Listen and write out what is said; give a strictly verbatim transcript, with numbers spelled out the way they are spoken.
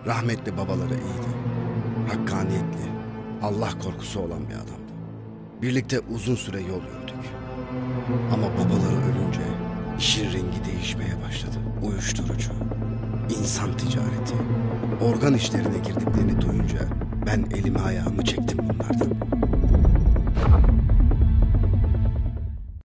Rahmetli babaları iyiydi. Hakkaniyetli, Allah korkusu olan bir adamdı. Birlikte uzun süre yol yürüdük. Ama babaları ölünce işin rengi değişmeye başladı. Uyuşturucu, insan ticareti, organ işlerine girdiklerini duyunca ben elimi ayağımı çektim bunlardan.